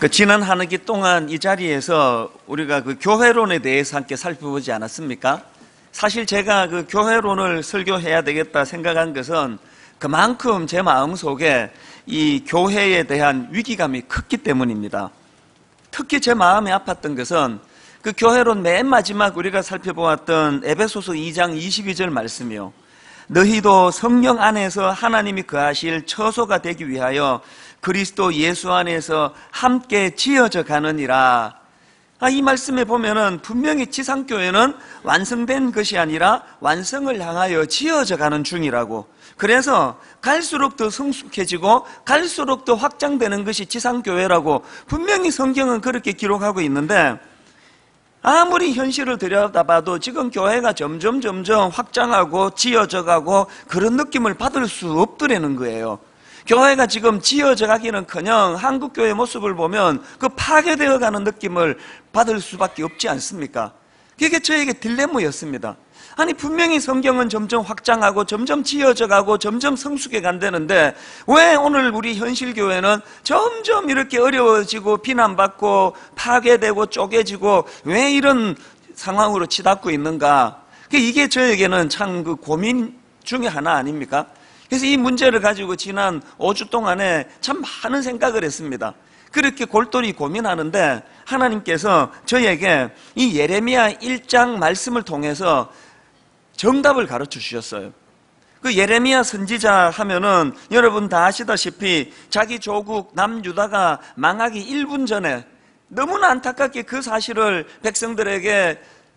지난 한 학기 동안 이 자리에서 우리가 그 교회론에 대해서 함께 살펴보지 않았습니까? 사실 제가 그 교회론을 설교해야 되겠다 생각한 것은 그만큼 제 마음속에 이 교회에 대한 위기감이 컸기 때문입니다. 특히 제 마음이 아팠던 것은 그 교회론 맨 마지막 우리가 살펴보았던 에베소서 2장 22절 말씀이요. 너희도 성령 안에서 하나님이 거하실 처소가 되기 위하여 그리스도 예수 안에서 함께 지어져 가느니라. 이 말씀에 보면은 분명히 지상교회는 완성된 것이 아니라 완성을 향하여 지어져 가는 중이라고. 그래서 갈수록 더 성숙해지고 갈수록 더 확장되는 것이 지상교회라고 분명히 성경은 그렇게 기록하고 있는데, 아무리 현실을 들여다봐도 지금 교회가 점점 확장하고 지어져 가고 그런 느낌을 받을 수 없더라는 거예요. 교회가 지금 지어져 가기는커녕 한국교회 모습을 보면 그 파괴되어 가는 느낌을 받을 수밖에 없지 않습니까? 그게 저에게 딜레마였습니다. 아니 분명히 성경은 점점 확장하고 점점 지어져 가고 점점 성숙해 간다는데 왜 오늘 우리 현실교회는 점점 이렇게 어려워지고 비난받고 파괴되고 쪼개지고 왜 이런 상황으로 치닫고 있는가? 이게 저에게는 참 그 고민 중에 하나 아닙니까? 그래서 이 문제를 가지고 지난 5주 동안에 참 많은 생각을 했습니다. 그렇게 골똘히 고민하는데 하나님께서 저에게 이 예레미야 1장 말씀을 통해서 정답을 가르쳐 주셨어요. 그 예레미야 선지자 하면은 여러분 다 아시다시피 자기 조국 남유다가 망하기 1분 전에 너무나 안타깝게 그 사실을 백성들에게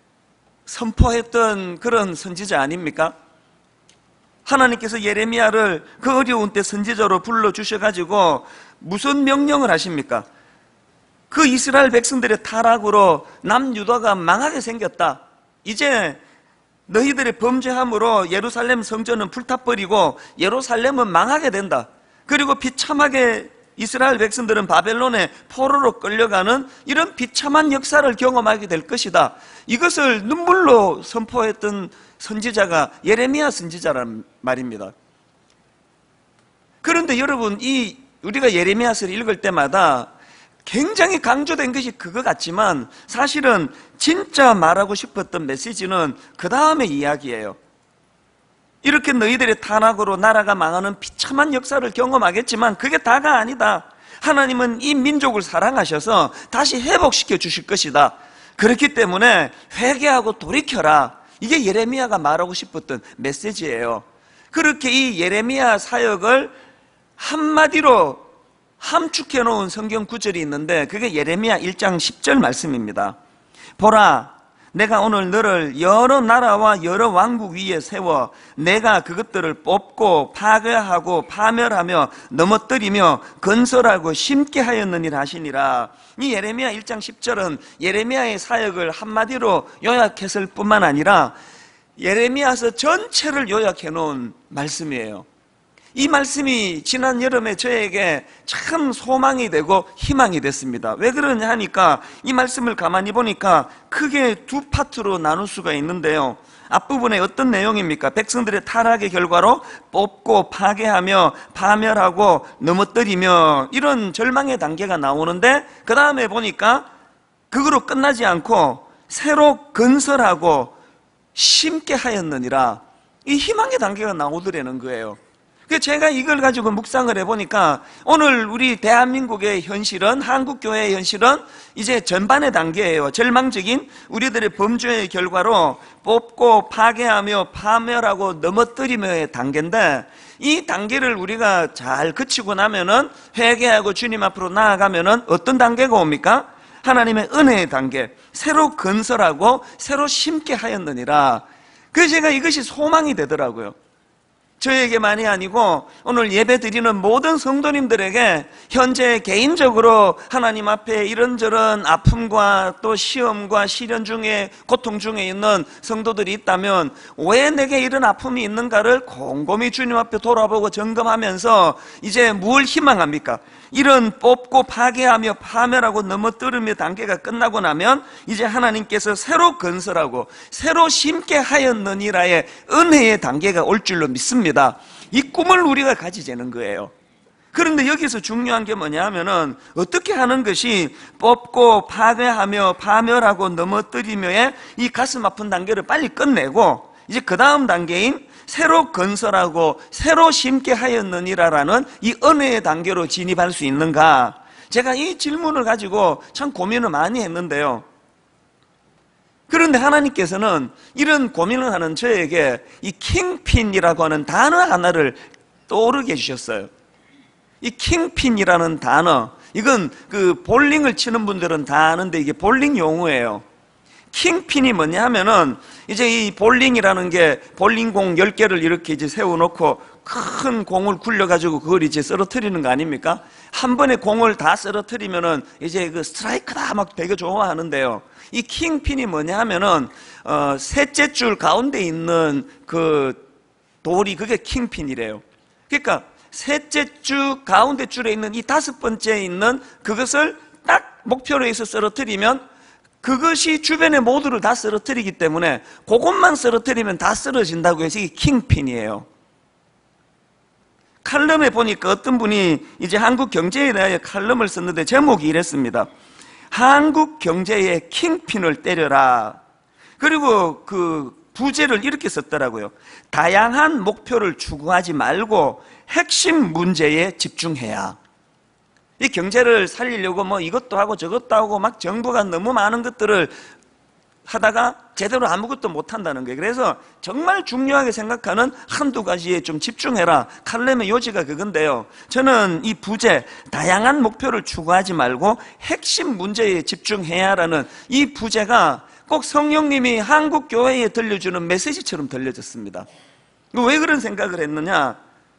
선포했던 그런 선지자 아닙니까? 하나님께서 예레미야를 그 어려운 때 선지자로 불러주셔가지고 무슨 명령을 하십니까? 그 이스라엘 백성들의 타락으로 남유다가 망하게 생겼다. 이제 너희들의 범죄함으로 예루살렘 성전은 불타버리고 예루살렘은 망하게 된다. 그리고 비참하게 이스라엘 백성들은 바벨론의 포로로 끌려가는 이런 비참한 역사를 경험하게 될 것이다. 이것을 눈물로 선포했던 선지자가 예레미야 선지자란 말입니다. 그런데 여러분, 우리가 예레미야서를 읽을 때마다 굉장히 강조된 것이 그거 같지만 사실은 진짜 말하고 싶었던 메시지는 그 다음의 이야기예요. 이렇게 너희들의 탄압으로 나라가 망하는 비참한 역사를 경험하겠지만 그게 다가 아니다. 하나님은 이 민족을 사랑하셔서 다시 회복시켜 주실 것이다. 그렇기 때문에 회개하고 돌이켜라. 이게 예레미야가 말하고 싶었던 메시지예요. 그렇게 이 예레미야 사역을 한마디로 함축해 놓은 성경 구절이 있는데 그게 예레미야 1장 10절 말씀입니다. 보라, 내가 오늘 너를 여러 나라와 여러 왕국 위에 세워 내가 그것들을 뽑고 파괴하고 파멸하며 넘어뜨리며 건설하고 심게 하였느니라 하시니라. 이 예레미야 1장 10절은 예레미야의 사역을 한마디로 요약했을 뿐만 아니라 예레미야서 전체를 요약해 놓은 말씀이에요. 이 말씀이 지난 여름에 저에게 참 소망이 되고 희망이 됐습니다. 왜 그러냐 하니까 이 말씀을 가만히 보니까 크게 두 파트로 나눌 수가 있는데요. 앞부분에 어떤 내용입니까? 백성들의 타락의 결과로 뽑고 파괴하며 파멸하고 넘어뜨리며 이런 절망의 단계가 나오는데 그 다음에 보니까 그거로 끝나지 않고 새로 건설하고 심게 하였느니라. 이 희망의 단계가 나오더라는 거예요. 제가 이걸 가지고 묵상을 해보니까 오늘 우리 대한민국의 현실은, 한국교회의 현실은 이제 전반의 단계예요. 절망적인 우리들의 범죄의 결과로 뽑고 파괴하며 파멸하고 넘어뜨리며의 단계인데 이 단계를 우리가 잘 거치고 나면은 회개하고 주님 앞으로 나아가면은 어떤 단계가 옵니까? 하나님의 은혜의 단계, 새로 건설하고 새로 심게 하였느니라. 그래서 제가 이것이 소망이 되더라고요. 저에게만이 아니고 오늘 예배 드리는 모든 성도님들에게 현재 개인적으로 하나님 앞에 이런저런 아픔과 또 시험과 시련 중에 고통 중에 있는 성도들이 있다면 왜 내게 이런 아픔이 있는가를 곰곰이 주님 앞에 돌아보고 점검하면서 이제 뭘 희망합니까? 이런 뽑고 파괴하며 파멸하고 넘어뜨리며 단계가 끝나고 나면 이제 하나님께서 새로 건설하고 새로 심게 하였느니라의 은혜의 단계가 올 줄로 믿습니다. 이 꿈을 우리가 가지자는 거예요. 그런데 여기서 중요한 게 뭐냐 하면은 어떻게 하는 것이 뽑고 파괴하며 파멸하고 넘어뜨리며의 이 가슴 아픈 단계를 빨리 끝내고 이제 그 다음 단계인 새로 건설하고 새로 심게 하였느니라라는 이 은혜의 단계로 진입할 수 있는가? 제가 이 질문을 가지고 참 고민을 많이 했는데요. 그런데 하나님께서는 이런 고민을 하는 저에게 이 킹핀이라고 하는 단어 하나를 떠오르게 해주셨어요. 이 킹핀이라는 단어, 이건 그 볼링을 치는 분들은 다 아는데 이게 볼링 용어예요. 킹핀이 뭐냐 하면은 이제 이 볼링이라는 게 볼링공 10개를 이렇게 이제 세워놓고 큰 공을 굴려가지고 그걸 이제 쓰러뜨리는 거 아닙니까? 한 번에 공을 다 쓰러뜨리면은 이제 그 스트라이크다 막 되게 좋아하는데요. 이 킹핀이 뭐냐 하면은 셋째 줄 가운데 있는 그 돌이 그게 킹핀이래요. 그러니까 셋째 줄 가운데 줄에 있는 이 5번째에 있는 그것을 딱 목표로 해서 쓰러뜨리면 그것이 주변의 모두를 다 쓰러뜨리기 때문에 그것만 쓰러뜨리면 다 쓰러진다고 해서 이게 킹핀이에요. 칼럼에 보니까 어떤 분이 이제 한국 경제에 대하여 칼럼을 썼는데 제목이 이랬습니다. 한국 경제의 킹핀을 때려라. 그리고 그 부제를 이렇게 썼더라고요. 다양한 목표를 추구하지 말고 핵심 문제에 집중해야. 이 경제를 살리려고 뭐 이것도 하고 저것도 하고 막 정부가 너무 많은 것들을 하다가 제대로 아무것도 못한다는 거예요. 그래서 정말 중요하게 생각하는 한두 가지에 좀 집중해라. 칼럼의 요지가 그건데요. 저는 이 부제, 다양한 목표를 추구하지 말고 핵심 문제에 집중해야라는 이 부제가 꼭 성령님이 한국 교회에 들려주는 메시지처럼 들려졌습니다. 왜 그런 생각을 했느냐?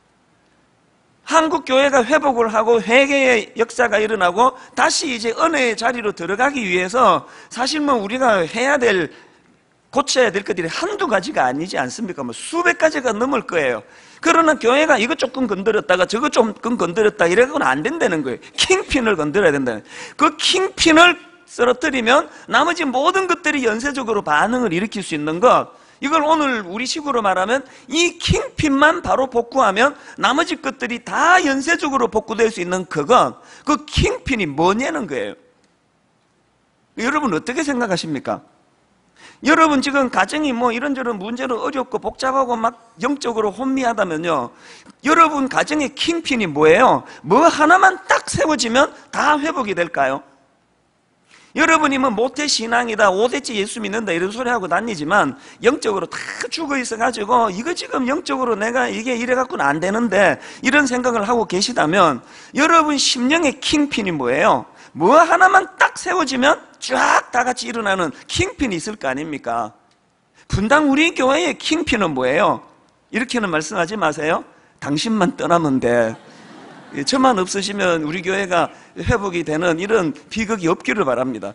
한국 교회가 회복을 하고 회개의 역사가 일어나고 다시 이제 은혜의 자리로 들어가기 위해서 사실 뭐 우리가 해야 될, 고쳐야 될 것들이 한두 가지가 아니지 않습니까? 뭐 수백 가지가 넘을 거예요. 그러나 교회가 이것 조금 건드렸다가 저것 조금 건드렸다 이래서는 안 된다는 거예요. 킹핀을 건드려야 된다는 거예요. 그 킹핀을 쓰러뜨리면 나머지 모든 것들이 연쇄적으로 반응을 일으킬 수 있는 것, 이걸 오늘 우리식으로 말하면 이 킹핀만 바로 복구하면 나머지 것들이 다 연쇄적으로 복구될 수 있는 그것, 그 킹핀이 뭐냐는 거예요. 여러분 어떻게 생각하십니까? 여러분 지금 가정이 뭐 이런저런 문제로 어렵고 복잡하고 막 영적으로 혼미하다면요, 여러분 가정의 킹핀이 뭐예요? 뭐 하나만 딱 세워지면 다 회복이 될까요? 여러분이 뭐 모태신앙이다, 5대째 예수 믿는다 이런 소리 하고 다니지만 영적으로 다 죽어 있어가지고 이거 지금 영적으로 내가 이게 이래갖고는 안 되는데 이런 생각을 하고 계시다면 여러분 심령의 킹핀이 뭐예요? 뭐 하나만 딱 세워지면 쫙 다 같이 일어나는 킹핀이 있을 거 아닙니까? 분당 우리 교회의 킹핀은 뭐예요? 이렇게는 말씀하지 마세요. 당신만 떠나면 돼. 저만 없으시면 우리 교회가 회복이 되는 이런 비극이 없기를 바랍니다.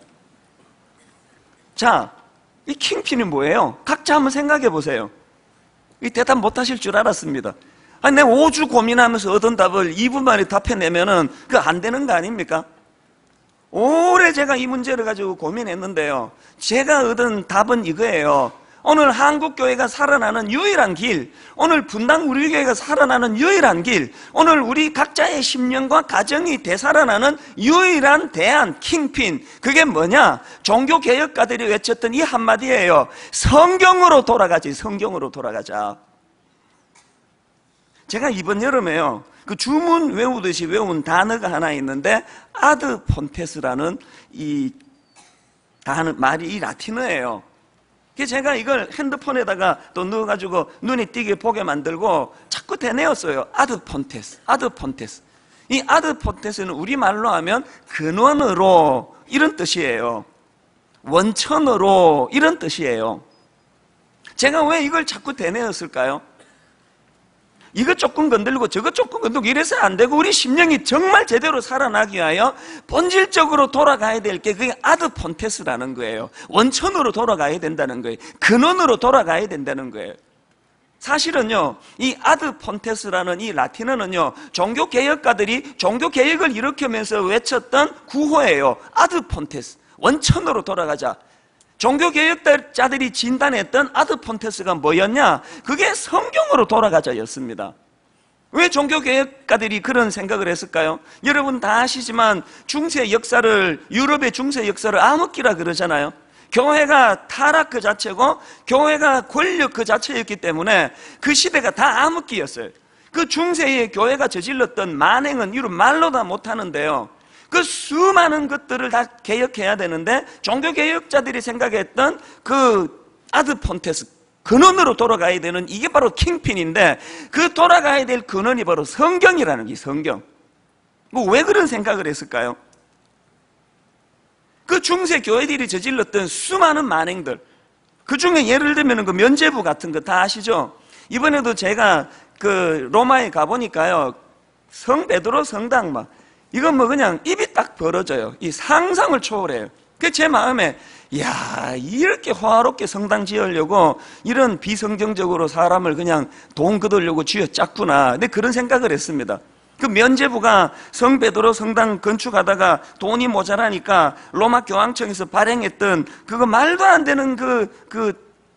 자, 이 킹핀이 뭐예요? 각자 한번 생각해 보세요. 이 대답 못 하실 줄 알았습니다. 아니, 내가 5주 고민하면서 얻은 답을 2분 만에 답해내면은 그거 안 되는 거 아닙니까? 오래 제가 이 문제를 가지고 고민했는데요. 제가 얻은 답은 이거예요. 오늘 한국교회가 살아나는 유일한 길, 오늘 분당 우리 교회가 살아나는 유일한 길, 오늘 우리 각자의 심령과 가정이 되살아나는 유일한 대안, 킹핀, 그게 뭐냐? 종교개혁가들이 외쳤던 이 한마디예요. 성경으로 돌아가지, 성경으로 돌아가자. 제가 이번 여름에요, 그 주문 외우듯이 외운 단어가 하나 있는데 아드 폰테스라는 이 단어, 말이 이 라틴어예요. 제가 이걸 핸드폰에다가 또 넣어가지고 눈에 띄게 보게 만들고 자꾸 대내었어요. 아드 폰테스, 아드 폰테스. 이 아드 폰테스는 우리말로 하면 근원으로 이런 뜻이에요. 원천으로 이런 뜻이에요. 제가 왜 이걸 자꾸 대내었을까요? 이것 조금 건들고 저것 조금 건들고 이래서 안 되고 우리 심령이 정말 제대로 살아나기 위하여 본질적으로 돌아가야 될 게 그게 아드 폰테스라는 거예요. 원천으로 돌아가야 된다는 거예요. 근원으로 돌아가야 된다는 거예요. 사실은요, 이 아드 폰테스라는 이 라틴어는요, 종교개혁가들이 종교개혁을 일으키면서 외쳤던 구호예요. 아드 폰테스, 원천으로 돌아가자. 종교개혁자들이 진단했던 아드 폰테스가 뭐였냐? 그게 성경으로 돌아가자였습니다. 왜 종교개혁가들이 그런 생각을 했을까요? 여러분 다 아시지만 유럽의 중세 역사를 암흑기라 그러잖아요. 교회가 타락 그 자체고 교회가 권력 그 자체였기 때문에 그 시대가 다 암흑기였어요. 그 중세의 교회가 저질렀던 만행은 이루 말로 다 못하는데요. 그 수많은 것들을 다 개혁해야 되는데 종교개혁자들이 생각했던 그 아드폰테스 근원으로 돌아가야 되는 이게 바로 킹핀인데 그 돌아가야 될 근원이 바로 성경이라는 게 성경. 왜 그런 생각을 했을까요? 그 중세 교회들이 저질렀던 수많은 만행들, 그 중에 예를 들면 그 면죄부 같은 거 다 아시죠? 이번에도 제가 그 로마에 가보니까요, 성 베드로 성당 막 이건 뭐 그냥 입이 딱 벌어져요. 이 상상을 초월해요. 그 제 마음에 야, 이렇게 화롭게 성당 지으려고 이런 비성경적으로 사람을 그냥 돈 거두려고 쥐어짰구나. 근데 그런 생각을 했습니다. 그 면죄부가 성 베드로 성당 건축하다가 돈이 모자라니까 로마 교황청에서 발행했던 그거 말도 안 되는 그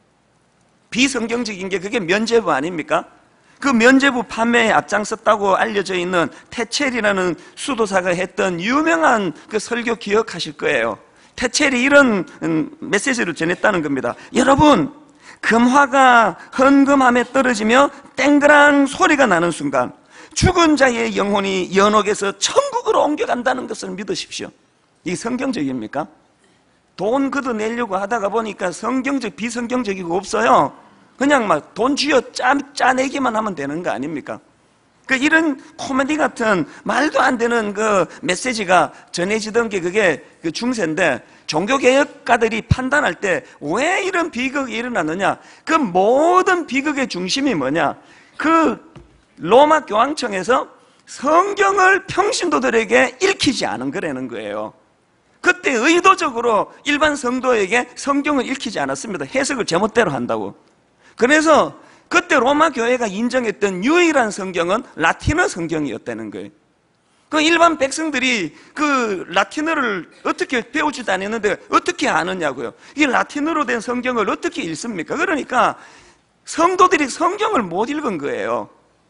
비성경적인 게 그게 면죄부 아닙니까? 그 면죄부 판매에 앞장섰다고 알려져 있는 테첼이라는 수도사가 했던 유명한 그 설교 기억하실 거예요. 테첼이 이런 메시지를 전했다는 겁니다. 여러분, 금화가 헌금함에 떨어지며 땡그랑 소리가 나는 순간 죽은 자의 영혼이 연옥에서 천국으로 옮겨간다는 것을 믿으십시오. 이게 성경적입니까? 돈 걷어내려고 하다가 보니까 성경적, 비성경적이고 없어요. 그냥 막 돈 쥐어 짜내기만 하면 되는 거 아닙니까? 이런 코미디 같은 말도 안 되는 그 메시지가 전해지던 게 그게 그 중세인데, 종교개혁가들이 판단할 때 왜 이런 비극이 일어나느냐? 그 모든 비극의 중심이 뭐냐? 그 로마 교황청에서 성경을 평신도들에게 읽히지 않은 거라는 거예요. 그때 의도적으로 일반 성도에게 성경을 읽히지 않았습니다. 해석을 제멋대로 한다고. 그래서 그때 로마 교회가 인정했던 유일한 성경은 라틴어 성경이었다는 거예요. 그 일반 백성들이 그 라틴어를 어떻게 배우지도 않았는데 어떻게 아느냐고요. 이 라틴어로 된 성경을 어떻게 읽습니까? 그러니까 성도들이 성경을 못 읽은 거예요.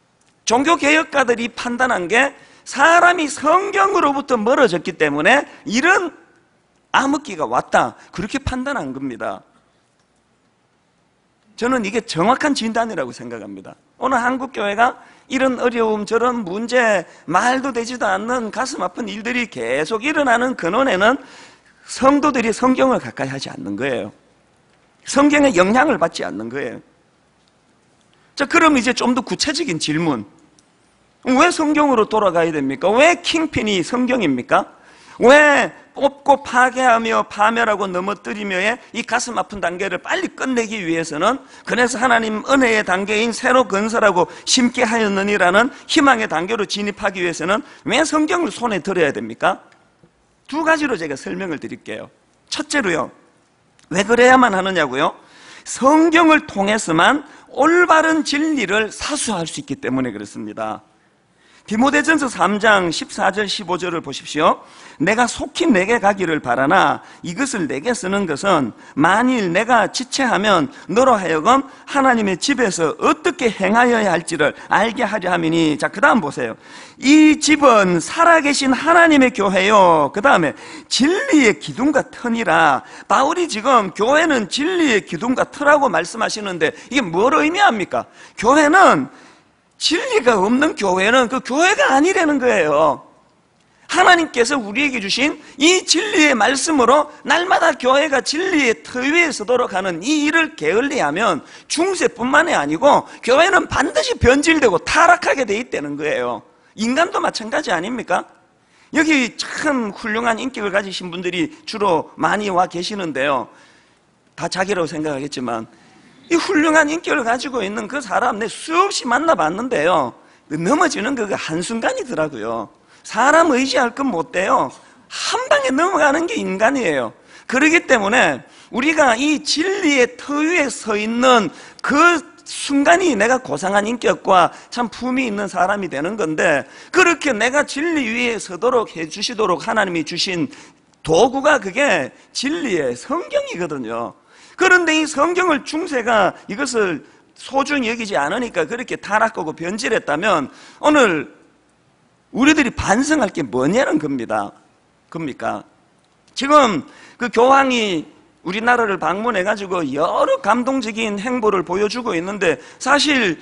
종교개혁가들이 판단한 게 사람이 성경으로부터 멀어졌기 때문에 이런 암흑기가 왔다, 그렇게 판단한 겁니다. 저는 이게 정확한 진단이라고 생각합니다. 오늘 한국교회가 이런 어려움, 저런 문제, 말도 되지도 않는 가슴 아픈 일들이 계속 일어나는 근원에는 성도들이 성경을 가까이 하지 않는 거예요. 성경의 영향을 받지 않는 거예요. 자, 그럼 이제 좀 더 구체적인 질문. 왜 성경으로 돌아가야 됩니까? 왜 킹핀이 성경입니까? 왜 뽑고 파괴하며 파멸하고 넘어뜨리며의 이 가슴 아픈 단계를 빨리 끝내기 위해서는, 그래서 하나님 은혜의 단계인 새로 건설하고 심게 하였느니라는 희망의 단계로 진입하기 위해서는 왜 성경을 손에 들어야 됩니까? 두 가지로 제가 설명을 드릴게요. 첫째로요, 왜 그래야만 하느냐고요? 성경을 통해서만 올바른 진리를 사수할 수 있기 때문에 그렇습니다. 디모데전서 3장 14절 15절을 보십시오. 내가 속히 내게 가기를 바라나 이것을 내게 쓰는 것은 만일 내가 지체하면 너로 하여금 하나님의 집에서 어떻게 행하여야 할지를 알게 하려 함이니. 자, 그 다음 보세요. 이 집은 살아계신 하나님의 교회요, 그 다음에 진리의 기둥과 터니라. 바울이 지금 교회는 진리의 기둥과 터라고 말씀하시는데 이게 뭘 의미합니까? 교회는, 진리가 없는 교회는 그 교회가 아니라는 거예요. 하나님께서 우리에게 주신 이 진리의 말씀으로 날마다 교회가 진리의 터 위에 서도록 하는 이 일을 게을리하면 중세뿐만이 아니고 교회는 반드시 변질되고 타락하게 돼 있다는 거예요. 인간도 마찬가지 아닙니까? 여기 참 훌륭한 인격을 가지신 분들이 주로 많이 와 계시는데요, 다 자기라고 생각하겠지만 이 훌륭한 인격을 가지고 있는 그 사람 내 수없이 만나봤는데요, 넘어지는 그 한순간이더라고요. 사람 의지할 건 못 돼요. 한 방에 넘어가는 게 인간이에요. 그렇기 때문에 우리가 이 진리의 터 위에 서 있는 그 순간이 내가 고상한 인격과 참 품이 있는 사람이 되는 건데, 그렇게 내가 진리 위에 서도록 해주시도록 하나님이 주신 도구가 그게 진리의 성경이거든요. 그런데 이 성경을 중세가 이것을 소중히 여기지 않으니까 그렇게 타락하고 변질했다면 오늘 우리들이 반성할 게 뭐냐는 겁니까? 지금 그 교황이 우리나라를 방문해가지고 여러 감동적인 행보를 보여주고 있는데 사실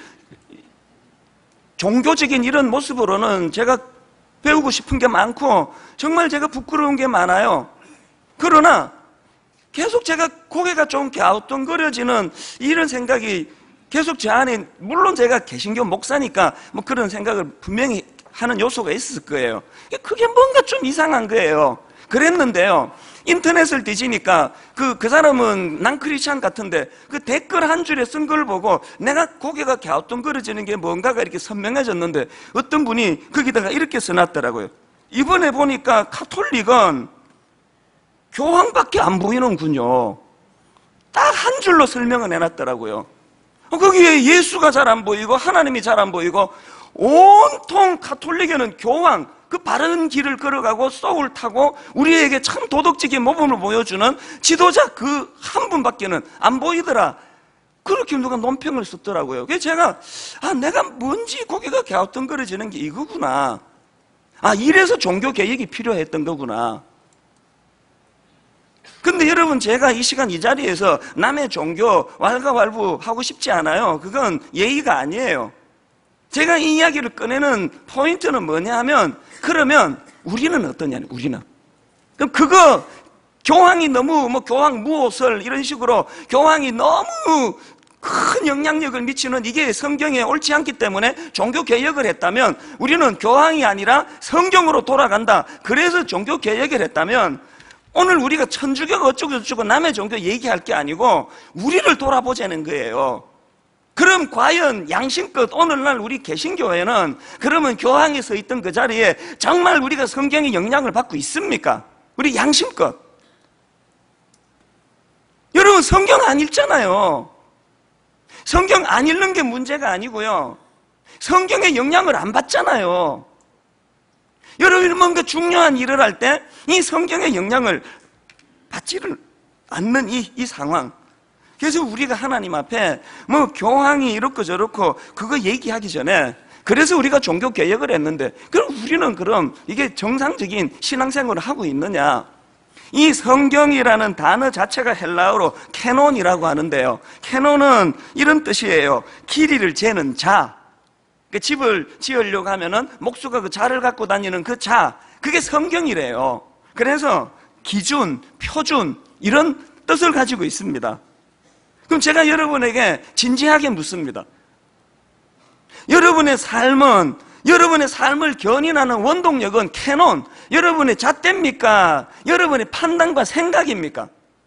종교적인 이런 모습으로는 제가 배우고 싶은 게 많고 정말 제가 부끄러운 게 많아요. 그러나 계속 제가 고개가 좀 갸우뚱거려지는 이런 생각이 계속 제 안에, 물론 제가 개신교 목사니까 뭐 그런 생각을 분명히 하는 요소가 있을 거예요. 그게 뭔가 좀 이상한 거예요. 그랬는데요, 인터넷을 뒤지니까 그 사람은 난 크리스찬 같은데 그 댓글 한 줄에 쓴 걸 보고 내가 고개가 갸우뚱거려지는 게 뭔가가 이렇게 선명해졌는데 어떤 분이 거기다가 이렇게 써놨더라고요. 이번에 보니까 카톨릭은 교황밖에 안 보이는군요. 딱 한 줄로 설명을 해놨더라고요. 거기에 예수가 잘 안 보이고 하나님이 잘 안 보이고 온통 카톨릭에는 교황, 그 바른 길을 걸어가고 소울 타고 우리에게 참 도덕적인 모범을 보여주는 지도자 그 한 분밖에는 안 보이더라. 그렇게 누가 논평을 썼더라고요. 그래서 제가 내가 뭔지 고개가 갸우뚱거려지는 게 이거구나. 이래서 종교 개혁이 필요했던 거구나. 근데 여러분, 제가 이 시간 이 자리에서 남의 종교 왈가왈부 하고 싶지 않아요. 그건 예의가 아니에요. 제가 이 이야기를 꺼내는 포인트는 뭐냐 하면, 그러면 우리는 어떠냐는, 우리는. 그럼 그거 교황이 너무 교황 무호설 이런 식으로 교황이 너무 큰 영향력을 미치는 이게 성경에 옳지 않기 때문에 종교 개혁을 했다면, 우리는 교황이 아니라 성경으로 돌아간다. 그래서 종교 개혁을 했다면 오늘 우리가 천주교가 어쩌고 남의 종교 얘기할 게 아니고 우리를 돌아보자는 거예요. 그럼 과연 양심껏 오늘날 우리 개신교회는 그러면 교황이 서 있던 그 자리에 정말 우리가 성경의 영향을 받고 있습니까? 우리 양심껏. 여러분, 성경 안 읽잖아요. 성경 안 읽는 게 문제가 아니고요, 성경의 영향을 안 받잖아요. 여러분이 뭔가 중요한 일을 할 때 이 성경의 영향을 받지를 않는 이 상황. 그래서 우리가 하나님 앞에 교황이 이렇고 저렇고 그거 얘기하기 전에, 그래서 우리가 종교 개혁을 했는데 그럼 우리는 그럼 이게 정상적인 신앙생활을 하고 있느냐? 이 성경이라는 단어 자체가 헬라어로 캐논이라고 하는데요, 캐논은 이런 뜻이에요. 길이를 재는 자. 집을 지으려고 하면은 목수가 그 자를 갖고 다니는 그 자, 그게 성경이래요. 그래서 기준, 표준 이런 뜻을 가지고 있습니다. 그럼 제가 여러분에게 진지하게 묻습니다. 여러분의 삶을 견인하는 원동력은 캐논, 여러분의 잣대입니까? 여러분의 판단과 생각입니까?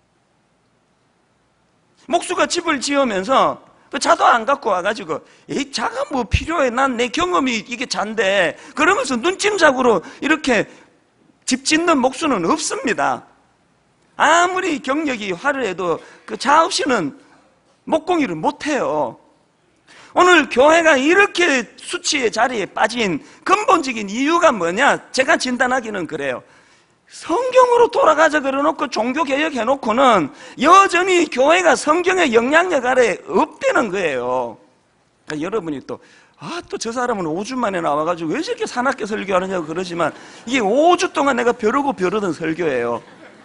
목수가 집을 지으면서 그 자도 안 갖고 와가지고 이 자가 뭐 필요해, 난 내 경험이 이게 잔데, 그러면서 눈짐작으로 이렇게 집 짓는 목수는 없습니다. 아무리 경력이 화려해도 그 자 없이는 목공이를 못해요. 오늘 교회가 이렇게 수치의 자리에 빠진 근본적인 이유가 뭐냐? 제가 진단하기는 그래요. 성경으로 돌아가자 그래놓고 종교개혁 해놓고는 여전히 교회가 성경의 영향력 아래 없다는 거예요. 그러니까 여러분이 또 저 사람은 5주 만에 나와가지고 왜 저렇게 사납게 설교하느냐고 그러지만, 이게 5주 동안 내가 벼르던 설교예요.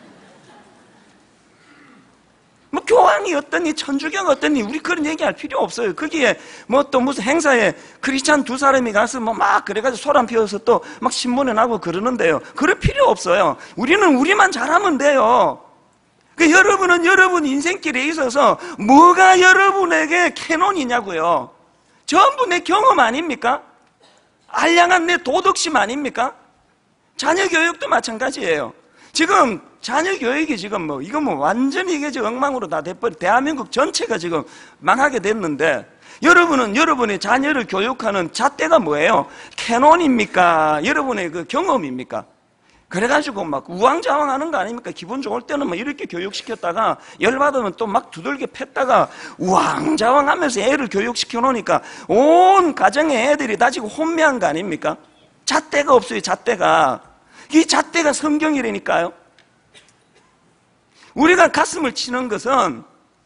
교황이 어떠니 천주교가 어떠니 우리 그런 얘기할 필요 없어요. 거기에 또 무슨 행사에 크리스찬 2사람이 가서 막 그래가지고 소란 피워서 또 막 신문에 나고 그러는데요, 그럴 필요 없어요. 우리는 우리만 잘하면 돼요. 여러분은 여러분 인생길에 있어서 뭐가 여러분에게 캐논이냐고요. 전부 내 경험 아닙니까? 알량한 내 도덕심 아닙니까? 자녀 교육도 마찬가지예요. 지금 자녀 교육이 지금 완전히 이게 지금 엉망으로 다 돼버려. 대한민국 전체가 지금 망하게 됐는데, 여러분은 여러분의 자녀를 교육하는 잣대가 뭐예요? 캐논입니까? 여러분의 그 경험입니까? 그래가지고 막 우왕좌왕 하는 거 아닙니까? 기분 좋을 때는 이렇게 교육시켰다가 열받으면 또 막 두들겨 팼다가 우왕좌왕 하면서 애를 교육시켜 놓으니까 온 가정의 애들이 다 지금 혼미한 거 아닙니까? 잣대가 없어요, 잣대가. 이 잣대가 성경이라니까요. 우리가 가슴을 치는 것은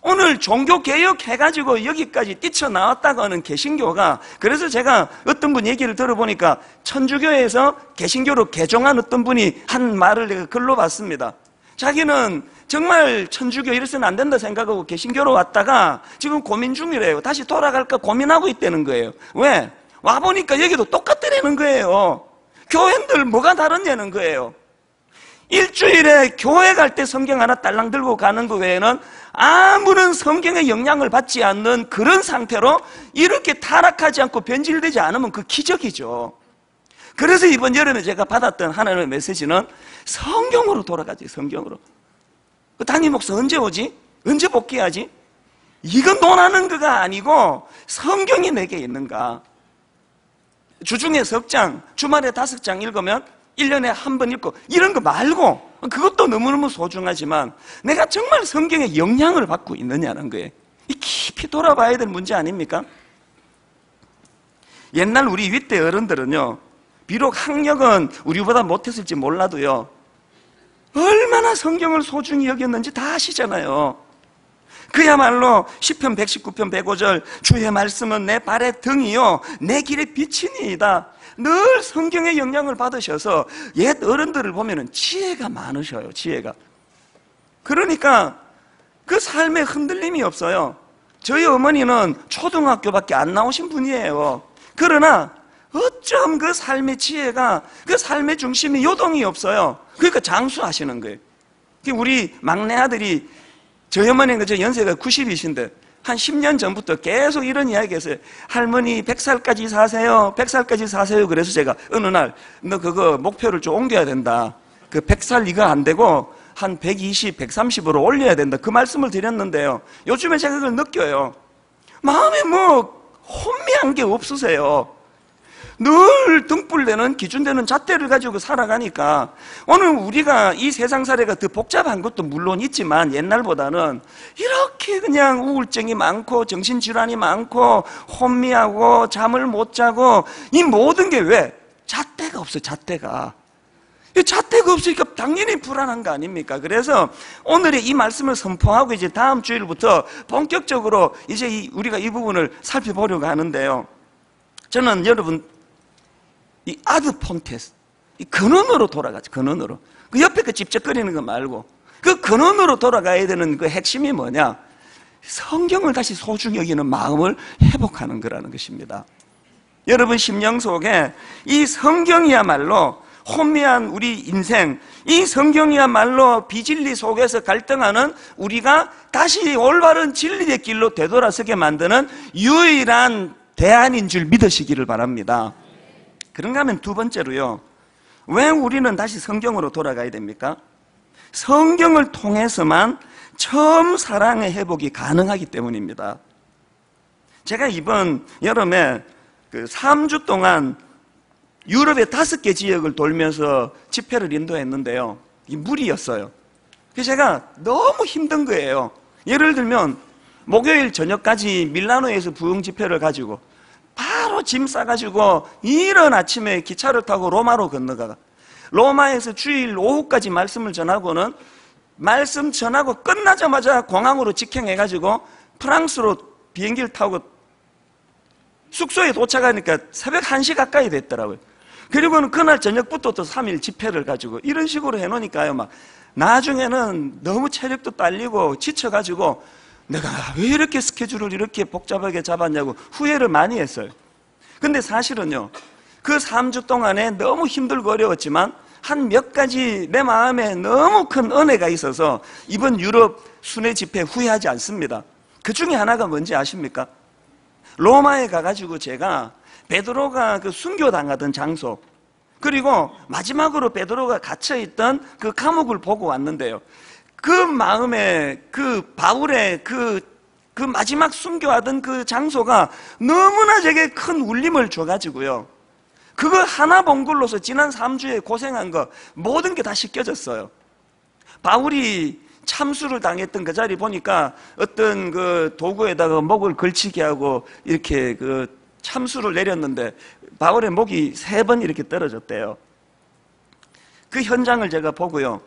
오늘 종교개혁 해가지고 여기까지 뛰쳐나왔다가는 개신교가, 그래서 제가 어떤 분 얘기를 들어보니까 천주교에서 개신교로 개종한 어떤 분이 한 말을 내가 글로 봤습니다. 자기는 정말 천주교 이래서는 안 된다 생각하고 개신교로 왔다가 지금 고민 중이래요. 다시 돌아갈까 고민하고 있다는 거예요. 왜? 와보니까 여기도 똑같다는 거예요. 교회들 뭐가 다르냐는 거예요. 일주일에 교회 갈 때 성경 하나 딸랑 들고 가는 거 외에는 아무런 성경의 영향을 받지 않는 그런 상태로 이렇게 타락하지 않고 변질되지 않으면 그 기적이죠. 그래서 이번 여름에 제가 받았던 하나님의 메시지는 성경으로 돌아가지. 성경으로. 담임 목사 언제 오지? 언제 복귀하지? 이건 논하는 거가 아니고 성경이 내게 있는가. 주중에 석 장, 주말에 5장 읽으면 1년에 한 번 읽고 이런 거 말고, 그것도 너무너무 소중하지만 내가 정말 성경에 영향을 받고 있느냐는 거예요. 깊이 돌아봐야 될 문제 아닙니까? 옛날 우리 윗대 어른들은요, 비록 학력은 우리보다 못했을지 몰라도요, 얼마나 성경을 소중히 여겼는지 다 아시잖아요. 그야말로 시편 119편 105절 주의 말씀은 내 발의 등이요 내 길의 빛이니이다. 늘 성경의 영향을 받으셔서 옛 어른들을 보면은 지혜가 많으셔요. 지혜가. 그러니까 그 삶에 흔들림이 없어요. 저희 어머니는 초등학교밖에 안 나오신 분이에요. 그러나 어쩜 그 삶의 지혜가, 그 삶의 중심이 요동이 없어요. 그러니까 장수하시는 거예요. 우리 막내 아들이, 저희 어머니가 저 연세가 90이신데 한 10년 전부터 계속 이런 이야기 했어요. 할머니 100살까지 사세요. 100살까지 사세요. 그래서 제가 어느 날 너 그거 목표를 좀 옮겨야 된다. 그 100살 이거 안 되고 한 120, 130으로 올려야 된다. 그 말씀을 드렸는데요. 요즘에 제가 그걸 느껴요. 마음에 뭐 혼미한 게 없으세요. 늘 등불되는 기준되는 잣대를 가지고 살아가니까 오늘 우리가 이 세상 사례가 더 복잡한 것도 물론 있지만 옛날보다는 이렇게 그냥 우울증이 많고 정신질환이 많고 혼미하고 잠을 못 자고 이 모든 게 왜? 잣대가 없어요. 잣대가. 잣대가 없으니까 당연히 불안한 거 아닙니까? 그래서 오늘의 이 말씀을 선포하고 이제 다음 주일부터 본격적으로 이제 우리가 이 부분을 살펴보려고 하는데요. 저는 여러분 이 아드 폰테스, 이 근원으로 돌아가죠. 근원으로. 그 옆에 그 찝쩍거리는 거 말고 그 근원으로 돌아가야 되는 그 핵심이 뭐냐? 성경을 다시 소중히 여기는 마음을 회복하는 거라는 것입니다. 여러분 심령 속에 이 성경이야말로 혼미한 우리 인생, 이 성경이야말로 비진리 속에서 갈등하는 우리가 다시 올바른 진리의 길로 되돌아서게 만드는 유일한 대안인 줄 믿으시기를 바랍니다. 그런가 하면 두 번째로요, 왜 우리는 다시 성경으로 돌아가야 됩니까? 성경을 통해서만 처음 사랑의 회복이 가능하기 때문입니다. 제가 이번 여름에 그 3주 동안 유럽의 5개 지역을 돌면서 집회를 인도했는데요, 이 무리였어요. 그래서 제가 너무 힘든 거예요. 예를 들면 목요일 저녁까지 밀라노에서 부흥 집회를 가지고 바로 짐 싸가지고 이른 아침에 기차를 타고 로마로 건너가, 로마에서 주일 오후까지 말씀을 전하고는 말씀 전하고 끝나자마자 공항으로 직행해가지고 프랑스로 비행기를 타고 숙소에 도착하니까 새벽 1시 가까이 됐더라고요. 그리고는 그날 저녁부터 또 3일 집회를 가지고 이런 식으로 해놓으니까요, 막 나중에는 너무 체력도 딸리고 지쳐가지고 내가 왜 이렇게 스케줄을 이렇게 복잡하게 잡았냐고 후회를 많이 했어요. 근데 사실은요, 그 3주 동안에 너무 힘들고 어려웠지만 한 몇 가지 내 마음에 너무 큰 은혜가 있어서 이번 유럽 순회 집회 후회하지 않습니다. 그 중에 하나가 뭔지 아십니까? 로마에 가가지고 제가 베드로가 그 순교당하던 장소, 그리고 마지막으로 베드로가 갇혀있던 그 감옥을 보고 왔는데요, 그 마음에 그 바울의 그 마지막 순교하던 그 장소가 너무나 제게 큰 울림을 줘가지고요, 그거 하나 본 걸로서 지난 3주에 고생한 거 모든 게 다 씻겨졌어요. 바울이 참수를 당했던 그 자리 보니까 어떤 그 도구에다가 목을 걸치게 하고 이렇게 그 참수를 내렸는데 바울의 목이 3번 이렇게 떨어졌대요. 그 현장을 제가 보고요,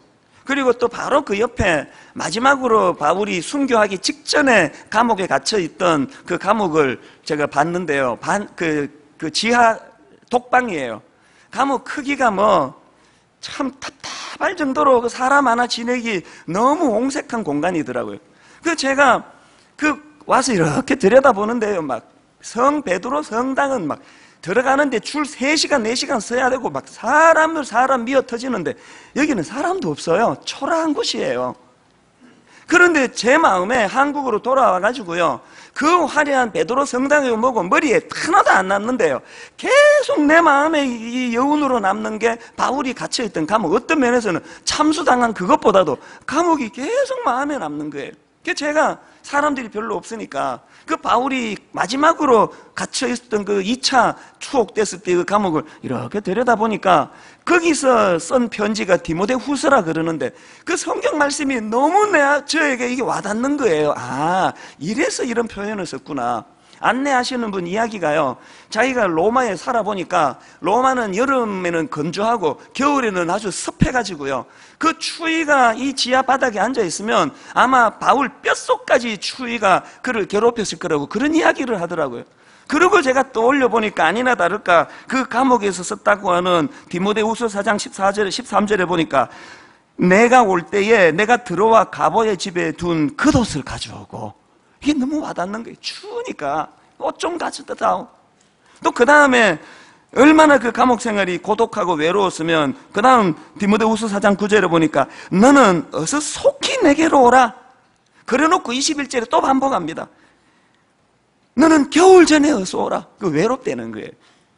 그리고 또 바로 그 옆에 마지막으로 바울이 순교하기 직전에 감옥에 갇혀 있던 그 감옥을 제가 봤는데요. 그 지하 독방이에요. 감옥 크기가 참 답답할 정도로 사람 하나 지내기 너무 옹색한 공간이더라고요. 제가 와서 이렇게 들여다보는데요. 막 성 베드로 성당은 막 들어가는데 줄 3시간, 4시간 서야 되고 막 사람 미어 터지는데 여기는 사람도 없어요. 초라한 곳이에요. 그런데 제 마음에 한국으로 돌아와가지고요. 그 화려한 베드로 성당에 뭐고 머리에 하나도 안 남는데요. 계속 내 마음에 이 여운으로 남는 게 바울이 갇혀있던 감옥. 어떤 면에서는 참수당한 그것보다도 감옥이 계속 마음에 남는 거예요. 제가 사람들이 별로 없으니까 그 바울이 마지막으로 갇혀있었던 그 2차 추옥됐을 때 그 감옥을 이렇게 들여다보니까 거기서 쓴 편지가 디모데 후서라 그러는데 그 성경 말씀이 너무 저에게 이게 와닿는 거예요. 아, 이래서 이런 표현을 썼구나. 안내하시는 분 이야기가요, 자기가 로마에 살아보니까 로마는 여름에는 건조하고 겨울에는 아주 습해가지고요, 그 추위가 이 지하 바닥에 앉아있으면 아마 바울 뼛속까지 추위가 그를 괴롭혔을 거라고 그런 이야기를 하더라고요. 그리고 제가 또 올려보니까 아니나 다를까 그 감옥에서 썼다고 하는 디모데후서 4장 14절에 13절에 보니까 내가 올 때에 내가 들어와 가보의 집에 둔 겉옷을 가져오고, 이게 너무 와닿는 거예요. 추우니까 옷 좀 가져다오. 또 그 다음에 얼마나 그 감옥 생활이 고독하고 외로웠으면 그 다음 디모데후서 4장 9절에 보니까 너는 어서 속히 내게로 오라. 그래놓고 21절에 또 반복합니다. 너는 겨울 전에 어서 오라. 외롭다는 거예요.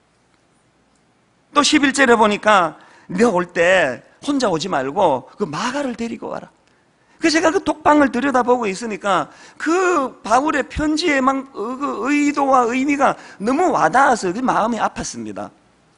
또 11절에 보니까 너 올 때 혼자 오지 말고 그 마가를 데리고 와라. 제가 그 독방을 들여다보고 있으니까 그 바울의 편지의 그 의도와 의미가 너무 와닿아서 그 마음이 아팠습니다.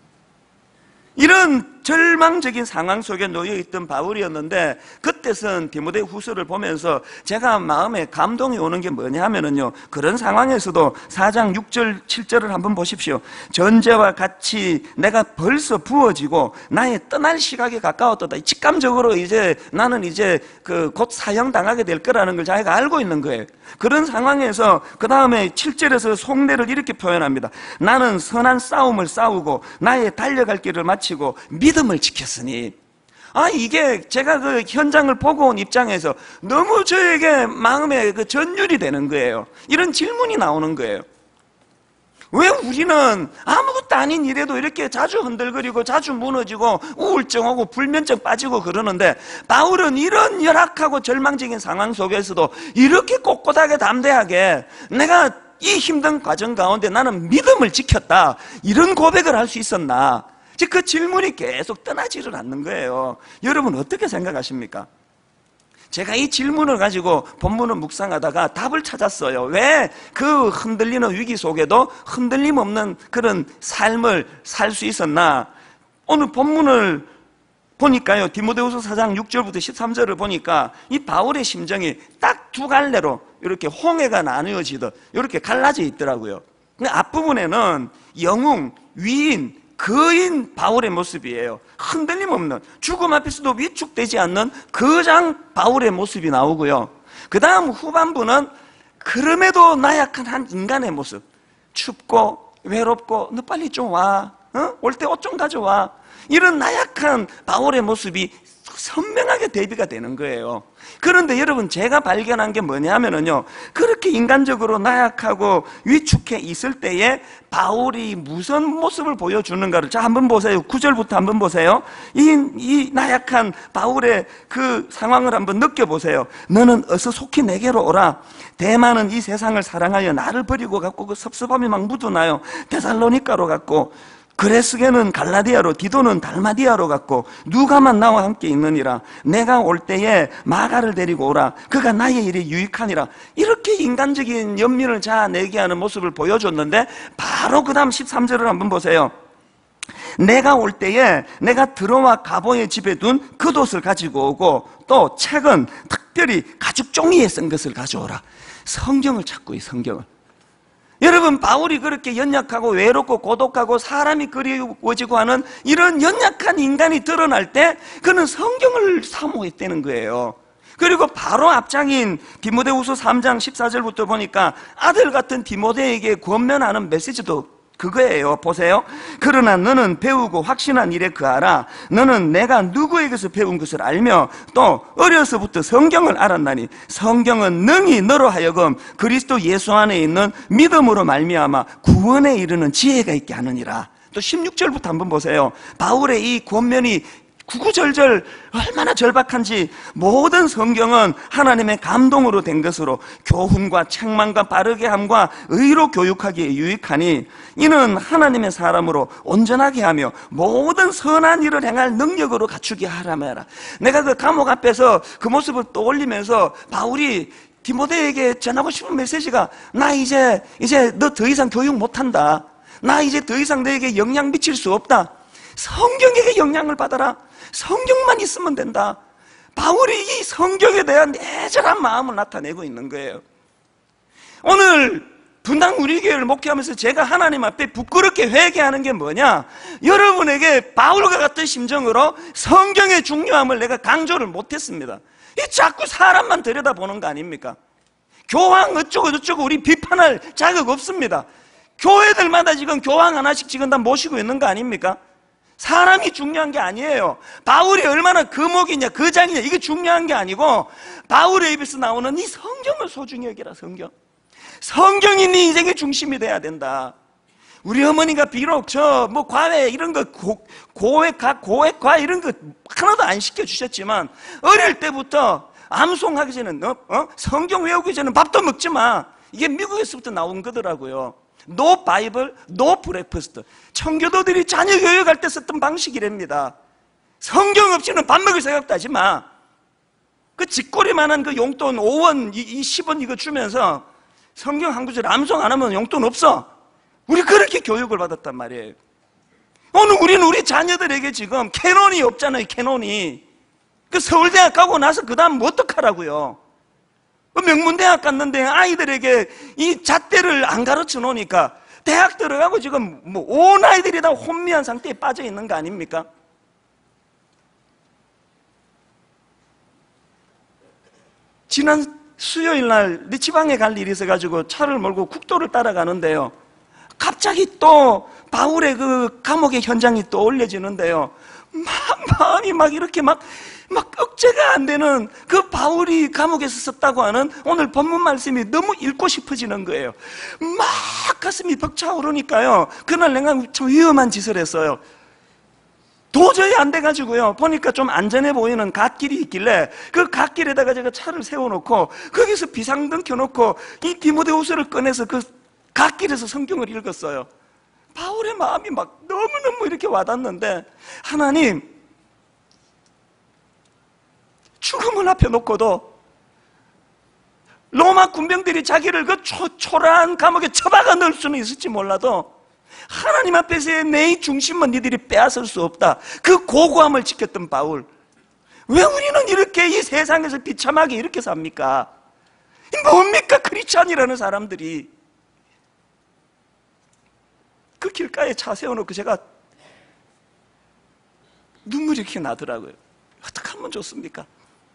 이런 절망적인 상황 속에 놓여있던 바울이었는데 그때 쓴 디모데 후서를 보면서 제가 마음에 감동이 오는 게 뭐냐 하면은요, 그런 상황에서도 4장 6절 7절을 한번 보십시오. 전제와 같이 내가 벌써 부어지고 나의 떠날 시각에 가까웠다. 직감적으로 나는 곧 사형당하게 될 거라는 걸 자기가 알고 있는 거예요. 그런 상황에서 그 다음에 7절에서 속내를 이렇게 표현합니다. 나는 선한 싸움을 싸우고 나의 달려갈 길을 마치고 믿음을 지켰으니. 이게 제가 그 현장을 보고 온 입장에서 너무 저에게 마음에 그 전율이 되는 거예요. 이런 질문이 나오는 거예요. 왜 우리는 아무것도 아닌 일에도 이렇게 자주 흔들거리고 자주 무너지고 우울증하고 불면증 빠지고 그러는데, 바울은 이런 열악하고 절망적인 상황 속에서도 이렇게 꼿꼿하게 담대하게 내가 이 힘든 과정 가운데 나는 믿음을 지켰다, 이런 고백을 할 수 있었나? 즉 그 질문이 계속 떠나지를 않는 거예요. 여러분 어떻게 생각하십니까? 제가 이 질문을 가지고 본문을 묵상하다가 답을 찾았어요. 왜 그 흔들리는 위기 속에도 흔들림 없는 그런 삶을 살 수 있었나? 오늘 본문을 보니까요, 디모데후서 4장 6절부터 13절을 보니까 이 바울의 심정이 딱 두 갈래로 이렇게 홍해가 나누어지듯 이렇게 갈라져 있더라고요. 근데 앞부분에는 영웅, 위인, 거인 바울의 모습이에요. 흔들림 없는, 죽음 앞에서도 위축되지 않는 거장 바울의 모습이 나오고요. 그 다음 후반부는 그럼에도 나약한 한 인간의 모습. 춥고 외롭고 너 빨리 좀 와, 올 때 옷 좀 가져와. 이런 나약한 바울의 모습이 선명하게 대비가 되는 거예요. 그런데 여러분, 제가 발견한 게 뭐냐면요, 그렇게 인간적으로 나약하고 위축해 있을 때에 바울이 무슨 모습을 보여주는가를 자 한번 보세요. 9절부터 한번 보세요. 이 나약한 바울의 그 상황을 한번 느껴보세요. 너는 어서 속히 내게로 오라. 대만은 이 세상을 사랑하여 나를 버리고 갔고 그 섭섭함이 막 묻어나요. 데살로니가로 갔고 그레스게는 갈라디아로, 디도는 달마디아로 갔고 누가만 나와 함께 있느니라. 내가 올 때에 마가를 데리고 오라. 그가 나의 일에 유익하니라. 이렇게 인간적인 연민을 자아내게 하는 모습을 보여줬는데, 바로 그 다음 13절을 한번 보세요. 내가 올 때에 내가 들어와 가보의 집에 둔 겉옷을 가지고 오고, 또 책은 특별히 가죽 종이에 쓴 것을 가져오라. 성경을 찾고, 이 성경을. 여러분, 바울이 그렇게 연약하고 외롭고 고독하고 사람이 그리워지고 하는 이런 연약한 인간이 드러날 때 그는 성경을 사모했다는 거예요. 그리고 바로 앞장인 디모데후서 3장 14절부터 보니까 아들 같은 디모데에게 권면하는 메시지도 그거예요. 보세요. 그러나 너는 배우고 확신한 일에 거하라. 너는 내가 누구에게서 배운 것을 알며 또 어려서부터 성경을 알았나니 성경은 능히 너로 하여금 그리스도 예수 안에 있는 믿음으로 말미암아 구원에 이르는 지혜가 있게 하느니라. 또 16절부터 한번 보세요. 바울의 이 권면이 구구절절 얼마나 절박한지. 모든 성경은 하나님의 감동으로 된 것으로 교훈과 책망과 바르게 함과 의로 교육하기에 유익하니 이는 하나님의 사람으로 온전하게 하며 모든 선한 일을 행할 능력으로 갖추게 하라매라. 내가 그 감옥 앞에서 그 모습을 떠올리면서 바울이 디모데에게 전하고 싶은 메시지가, 나 이제 너 더 이상 교육 못한다. 나 이제 더 이상 너에게 영향 미칠 수 없다. 성경에게 영향을 받아라. 성경만 있으면 된다. 바울이 이 성경에 대한 애절한 마음을 나타내고 있는 거예요. 오늘 분당 우리 교회를 목회하면서 제가 하나님 앞에 부끄럽게 회개하는 게 뭐냐? 여러분에게 바울과 같은 심정으로 성경의 중요함을 내가 강조를 못했습니다. 이 자꾸 사람만 들여다보는 거 아닙니까? 교황 어쩌고 저쩌고 우리 비판할 자격 없습니다. 교회들마다 지금 교황 하나씩 지금 다 모시고 있는 거 아닙니까? 사람이 중요한 게 아니에요. 바울이 얼마나 거목이냐 거장이냐 이게 중요한 게 아니고 바울의 입에서 나오는 이 성경을 소중히 여기라. 성경이 네 인생의 중심이 돼야 된다. 우리 어머니가 비록 저 뭐 과외 이런 거 고액과 이런 거 하나도 안 시켜주셨지만 어릴 때부터 암송하기 전에 성경 외우기 전에 밥도 먹지 마. 이게 미국에서부터 나온 거더라고요. No Bible, no breakfast. 청교도들이 자녀 교육할 때 썼던 방식이랍니다. 성경 없이는 밥 먹을 생각도 하지 마. 그 쥐꼬리만한 그 용돈 5원, 10원 이거 주면서 성경 한 구절 암송 안 하면 용돈 없어. 우리 그렇게 교육을 받았단 말이에요. 오늘 우리는 우리 자녀들에게 지금 캐논이 없잖아요. 캐논이. 그 서울대학 가고 나서 그 다음 뭐 어떡하라고요. 명문대학 갔는데 아이들에게 이 잣대를 안 가르쳐 놓으니까 대학 들어가고 지금 뭐 온 아이들이 다 혼미한 상태에 빠져 있는 거 아닙니까? 지난 수요일 날 네 지방에 갈 일이 있어가지고 차를 몰고 국도를 따라가는데요. 갑자기 또 바울의 그 감옥의 현장이 떠올려지는데요. 마음이 막 이렇게 막 억제가 안 되는 그 바울이 감옥에서 썼다고 하는 오늘 본문 말씀이 너무 읽고 싶어지는 거예요. 막 가슴이 벅차오르니까요. 그날 내가 좀 위험한 짓을 했어요. 도저히 안 돼가지고요. 보니까 좀 안전해 보이는 갓길이 있길래 그 갓길에다가 제가 차를 세워놓고 거기서 비상등 켜놓고 이 디모데후서를 꺼내서 그 갓길에서 성경을 읽었어요. 바울의 마음이 막 너무너무 이렇게 와닿는데, 하나님, 죽음을 앞에 놓고도 로마 군병들이 자기를 그 초라한 감옥에 처박아 넣을 수는 있을지 몰라도 하나님 앞에서의 내 중심은 니들이 빼앗을 수 없다. 그 고고함을 지켰던 바울. 왜 우리는 이렇게 이 세상에서 비참하게 이렇게 삽니까? 뭡니까 크리스찬이라는 사람들이. 그 길가에 차 세워놓고 제가 눈물이 이렇게 나더라고요. 어떻게 하면 좋습니까?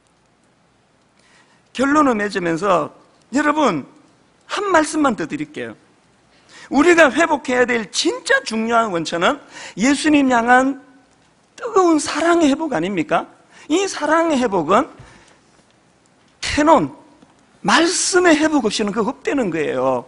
결론을 맺으면서 여러분 한 말씀만 더 드릴게요. 우리가 회복해야 될 진짜 중요한 원천은 예수님 향한 뜨거운 사랑의 회복 아닙니까? 이 사랑의 회복은 캐논, 말씀의 회복 없이는 그거 없다는 거예요.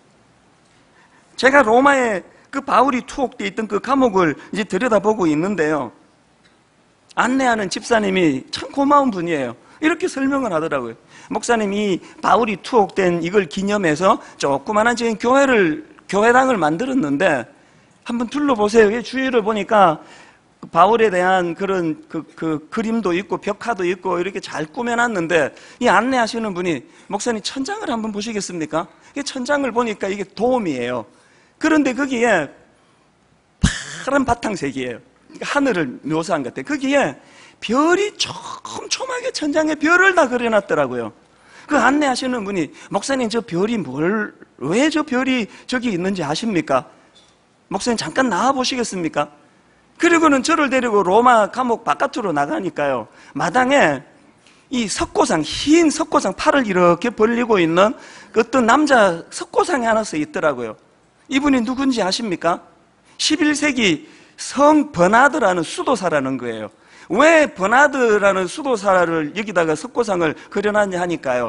제가 로마에 그 바울이 투옥되어 있던 그 감옥을 이제 들여다보고 있는데요. 안내하는 집사님이 참 고마운 분이에요. 이렇게 설명을 하더라고요. 목사님, 이 바울이 투옥된 이걸 기념해서 조그만한 지금 교회당을 만들었는데 한번 둘러보세요. 주위를 보니까 바울에 대한 그런 그 그림도 있고 벽화도 있고 이렇게 잘 꾸며놨는데 이 안내하시는 분이 목사님 천장을 한번 보시겠습니까? 이 천장을 보니까 이게 돔이에요. 그런데 거기에 파란 바탕색이에요. 하늘을 묘사한 것 같아요. 거기에 별이 촘촘하게 천장에 별을 다 그려놨더라고요. 그 안내하시는 분이 목사님 저 별이 왜 저 별이 저기 있는지 아십니까? 목사님 잠깐 나와 보시겠습니까? 그리고는 저를 데리고 로마 감옥 바깥으로 나가니까요, 마당에 이 석고상, 흰 석고상, 팔을 이렇게 벌리고 있는 어떤 남자 석고상이 하나 서 있더라고요. 이분이 누군지 아십니까? 11세기 성 버나드라는 수도사라는 거예요. 왜 버나드라는 수도사를 여기다가 석고상을 그려놨냐 하니까요,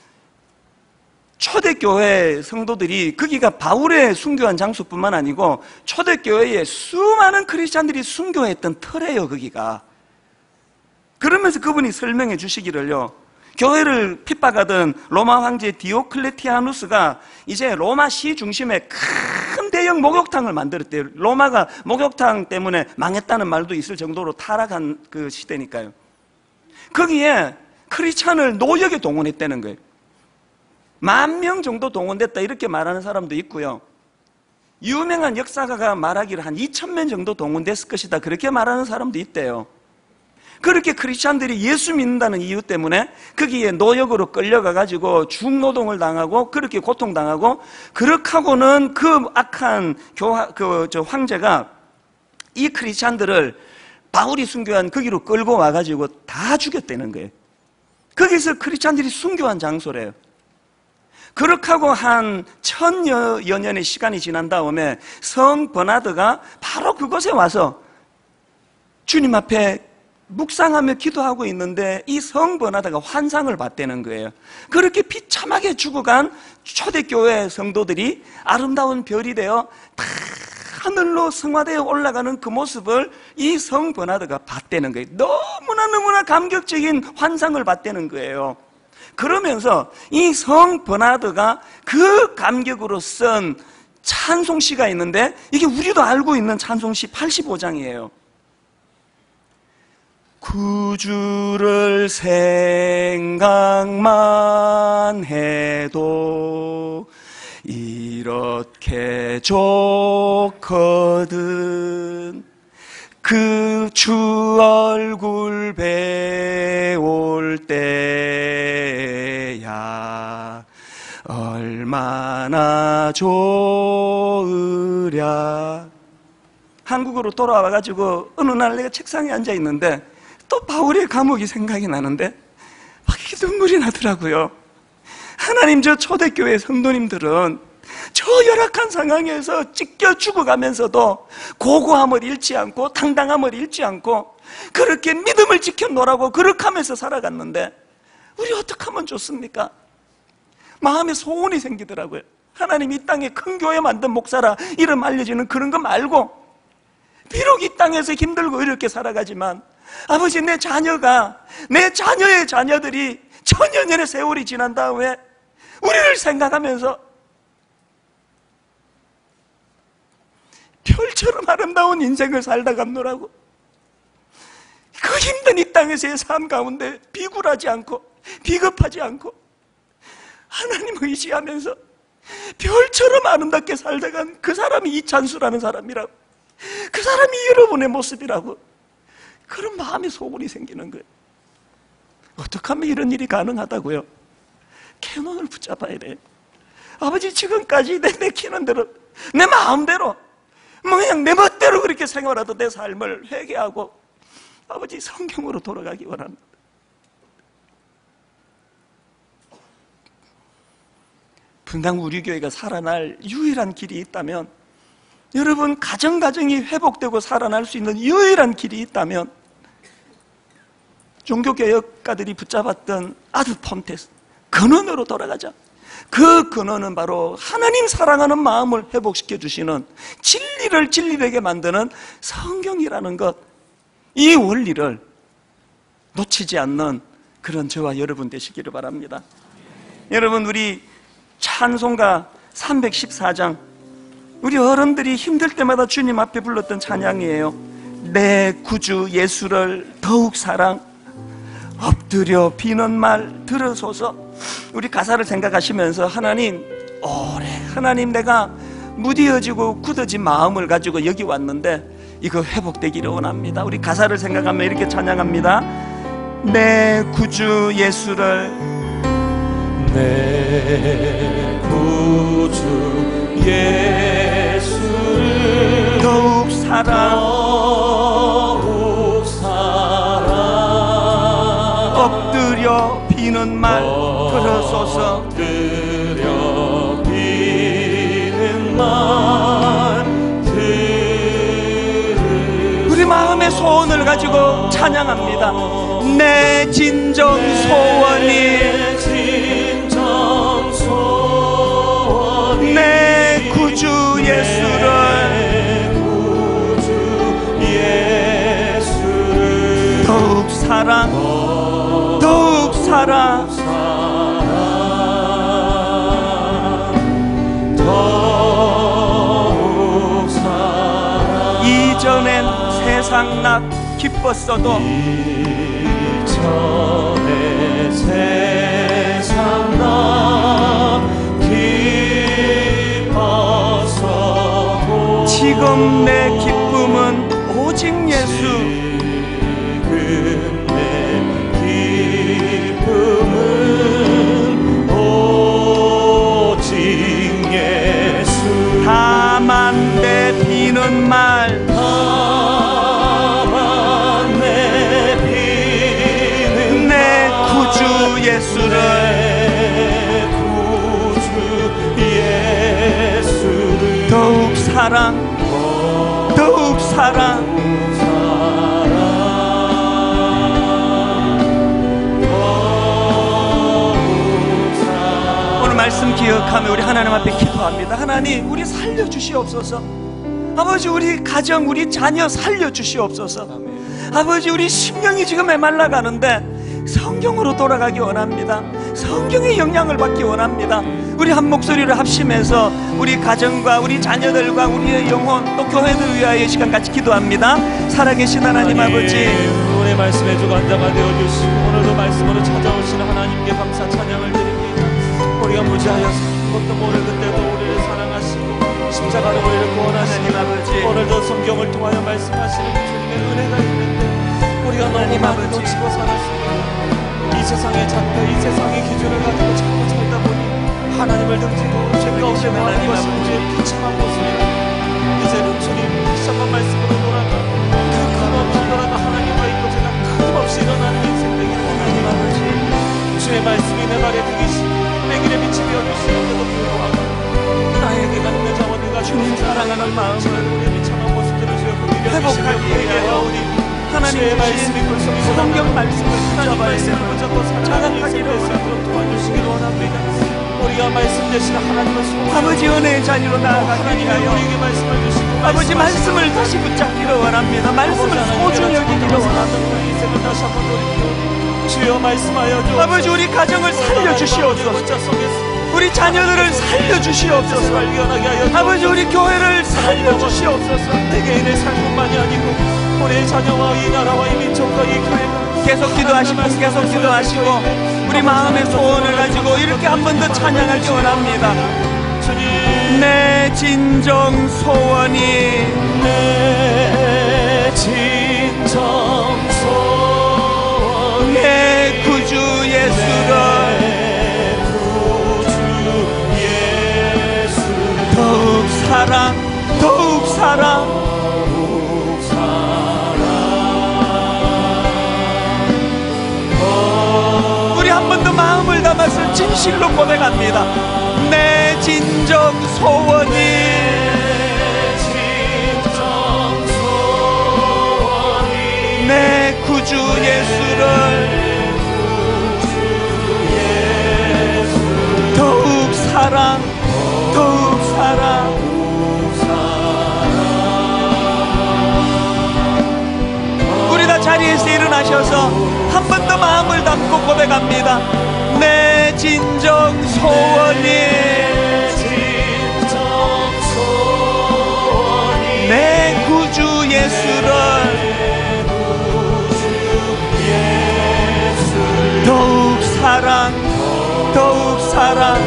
초대교회 성도들이, 거기가 바울의 순교한 장소뿐만 아니고 초대교회에 수많은 크리스찬들이 순교했던 터래요, 거기가. 그러면서 그분이 설명해 주시기를요, 교회를 핍박하던 로마 황제 디오클레티아누스가 이제 로마 시 중심에 큰 대형 목욕탕을 만들었대요. 로마가 목욕탕 때문에 망했다는 말도 있을 정도로 타락한 그 시대니까요. 거기에 크리스찬을 노역에 동원했다는 거예요. 10,000명 정도 동원됐다 이렇게 말하는 사람도 있고요, 유명한 역사가가 말하기를 한 2,000명 정도 동원됐을 것이다 그렇게 말하는 사람도 있대요. 그렇게 크리스찬들이 예수 믿는다는 이유 때문에 거기에 노역으로 끌려가가지고 중노동을 당하고 그렇게 고통당하고, 그렇게 하고는 그 악한 황제가 이 크리스찬들을 바울이 순교한 거기로 끌고 와가지고 다 죽였다는 거예요. 거기서 크리스찬들이 순교한 장소래요. 그렇게 하고 한 1000여 년의 시간이 지난 다음에 성 버나드가 바로 그곳에 와서 주님 앞에 묵상하며 기도하고 있는데 이 성 버나드가 환상을 봤다는 거예요. 그렇게 비참하게 죽어간 초대교회 성도들이 아름다운 별이 되어 다 하늘로 성화되어 올라가는 그 모습을 이 성 버나드가 봤다는 거예요. 너무나 감격적인 환상을 봤다는 거예요. 그러면서 이 성 버나드가 그 감격으로 쓴 찬송시가 있는데, 이게 우리도 알고 있는 찬송시 85장이에요. 구주를 생각만 해도 이렇게 좋거든. 그 주 얼굴 배울 때야 얼마나 좋으랴. 한국으로 돌아와가지고 어느 날 내가 책상에 앉아 있는데 또 바울의 감옥이 생각이 나는데 막 눈물이 나더라고요. 하나님, 저 초대교회 성도님들은 저 열악한 상황에서 찢겨 죽어가면서도 고고함을 잃지 않고 당당함을 잃지 않고 그렇게 믿음을 지켜놓으라고 그렇게 하면서 살아갔는데 우리 어떻게 하면 좋습니까? 마음에 소원이 생기더라고요. 하나님, 이 땅에 큰 교회 만든 목사라 이름 알려지는 그런 거 말고, 비록 이 땅에서 힘들고 이렇게 살아가지만 아버지, 내 자녀가, 내 자녀의 자녀들이 천여 년의 세월이 지난 다음에 우리를 생각하면서 별처럼 아름다운 인생을 살다 갔노라고. 그 힘든 이 땅에서의 삶 가운데 비굴하지 않고 비겁하지 않고 하나님 의지하면서 별처럼 아름답게 살다 간 그 사람이 이찬수라는 사람이라고, 그 사람이 여러분의 모습이라고. 그런 마음의 소원이 생기는 거예요. 어떻게 하면 이런 일이 가능하다고요? 캐논을 붙잡아야 돼. 아버지, 지금까지 내 키는 대로, 내 마음대로, 뭐 그냥 내 멋대로 그렇게 생활하던 내 삶을 회개하고 아버지 성경으로 돌아가기 원합니다. 분당 우리 교회가 살아날 유일한 길이 있다면, 여러분 가정이 회복되고 살아날 수 있는 유일한 길이 있다면, 종교개혁가들이 붙잡았던 아드폰테스 근원으로 돌아가자. 그 근원은 바로 하나님 사랑하는 마음을 회복시켜 주시는, 진리를 진리되게 만드는 성경이라는 것, 이 원리를 놓치지 않는 그런 저와 여러분 되시기를 바랍니다. 여러분, 우리 찬송가 314장, 우리 어른들이 힘들 때마다 주님 앞에 불렀던 찬양이에요. 내 구주 예수를 더욱 사랑, 엎드려 비는 말 들으소서. 우리 가사를 생각하시면서 하나님, 오래 하나님, 내가 무디어지고 굳어진 마음을 가지고 여기 왔는데 이거 회복되기를 원합니다. 우리 가사를 생각하며 이렇게 찬양합니다. 내 구주 예수를 내 구주 예수를 더욱 사랑 엎드려 비는 말 들어소서. 엎드려 비는 말 들으소서. 우리 마음의 소원을 가지고 찬양합니다. 내 진정 소원이 내 구주 예수를 더욱 사랑 더욱 사랑 이전엔 세상 나 기뻤어도 이전에 세상 나 기뻤어도 지금 내 기쁨은 오직 예수. 지금 내 기쁨은 오직 예수. 다만 내 비는 말 내 구주 예수를 더욱 사랑 더욱 사랑 오늘 말씀 기억하며 우리 하나님 앞에 기도합니다. 하나님, 우리 살려주시옵소서. 아버지, 우리 가정, 우리 자녀 살려주시옵소서. 아버지, 우리 심령이 지금 메말라가는데 성경으로 돌아가기 원합니다. 성경의 영향을 받기 원합니다. 우리 한 목소리를 합심해서 우리 가정과 우리 자녀들과 우리의 영혼 또 교회를 위하여 이 시간 같이 기도합니다. 살아계신 하나님 아버지, 오늘의 말씀에 주 간자가 되어주시고 오늘도 말씀으로 찾아오시는 하나님께 감사 찬양을 드립니다. 우리가 무지하여서 그것도 모를 그때도 우리를 사랑하시고 십자가로 우리를 구원하시는 아버지, 오늘도 성경을 통하여 말씀하시는 주님의 은혜가 있는데 우리가 너무 많이 놓치고 살았습니다. 이 세상의 잣대, 이 세상의 기준을 가지고 자꾸 살다 보니 하나님을 등지고 죄 가운데 모아는 것이 우리의 비참한 모습이라. 이제는 주님 다시 한번 말씀으로 돌아가 그 끊임없이 돌아가 하나님과의 교제가 끊임없이 일어나는 인생 되기를 하나님 아버지, 주의 말씀이 내 발에 등이시고 내 길에 빛이 되어주시는데도 불구하고 나에게 갖는 자원들과 주님 사랑하는 마음을 우리의 비참한 모습들을 주여 회복하기 위하여 하나님의 말씀이 성경 말씀을 붙잡아야 붙잡고 살아가기를 도와주시기를 원합니다. 우리가 말씀 되시는 하나님의 소원, 아버지 은혜의 자리로 나아가기 하나님의 위하여 우리에게 말씀을 주시고 아버지 말씀을 다시 붙잡기를 원합니다. 말씀을 소중히 여기기를 원합니다. 우리 인생을 다시 한번 돌이켜 주여 말씀하여 주옵소서. 아버지, 우리 가정을 살려주시옵소서. 우리 자녀들을 살려주시옵소서. 발견하게 하여 아버지, 우리 교회를 살려주시옵소서. 내 개인의 삶뿐만이 아니고 우리의 자녀와 이 나라와 이 민족과 이 교회가 계속 기도하시고 계속 기도하시고 우리 마음의 소원을 가지고 이렇게 한 번 더 찬양하기 원합니다. 주님, 내 진정 소원이 내 진정 소원 내 구주 예수를 더욱 사랑 더욱 사랑 우리 한 번 더 마음을 담아서 진실로 고백합니다. 내 진정 소원이 내 구주 예수를 더욱 사랑 더욱 사랑 우리 다 자리에서 일어나셔서 한 번 더 마음을 담고 고백합니다. 내 진정 소원이 내 구주 예수를 더욱 사랑 더욱 사랑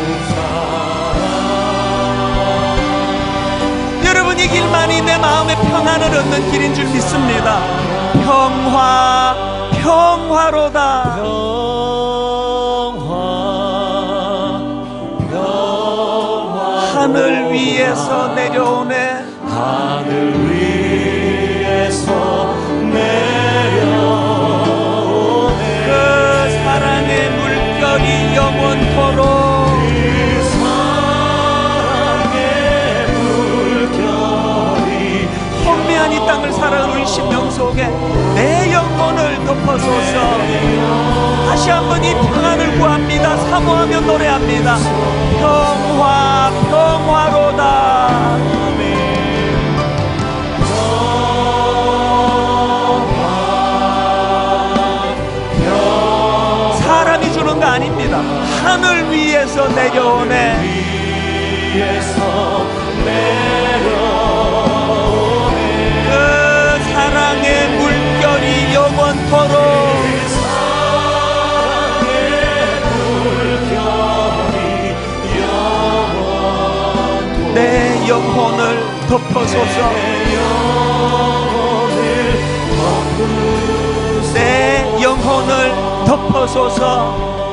여러분, 이 길만이 내 마음의 평안을 얻는 길인 줄 믿습니다. 평화로다. 평화 위에서 내려오네. 하늘 위에서 내려오네. 그 사랑의 물결이 영원토록, 그 사랑의 물결이 혼미한 이 땅을 살아가는 우리 심령 속에 내 영혼을 덮어소서. 다시 한번 이 평안을 구합니다. 사모하며 노래합니다. 평화, 평화로다. 사람이 주는 거 아닙니다. 하늘 위에서 내려오네. 위에서 내려오네. 그 사랑의 물결이 영원토록, 사랑의 물결이 영원토록 내 영혼을 덮어소서. 내 영혼을 덮어소서.